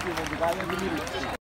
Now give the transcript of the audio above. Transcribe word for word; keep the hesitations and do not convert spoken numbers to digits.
っていうもんで外野で見るっていう。